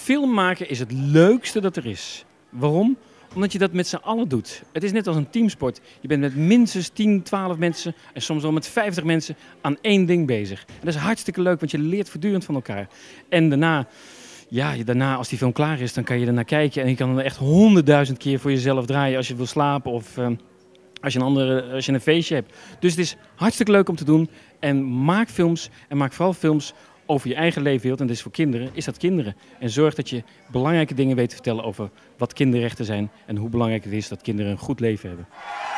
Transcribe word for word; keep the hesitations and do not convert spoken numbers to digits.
Film maken is het leukste dat er is. Waarom? Omdat je dat met z'n allen doet. Het is net als een teamsport. Je bent met minstens tien, twaalf mensen en soms wel met vijftig mensen aan één ding bezig. En dat is hartstikke leuk, want je leert voortdurend van elkaar. En daarna, ja, daarna als die film klaar is, dan kan je ernaar kijken en je kan er echt honderdduizend keer voor jezelf draaien als je wil slapen of uh, als je, een andere, als je een feestje hebt. Dus het is hartstikke leuk om te doen. En maak films en maak vooral films over je eigen leefwereld, en dus voor kinderen, is dat kinderen. En zorg dat je belangrijke dingen weet te vertellen over wat kinderrechten zijn en hoe belangrijk het is dat kinderen een goed leven hebben.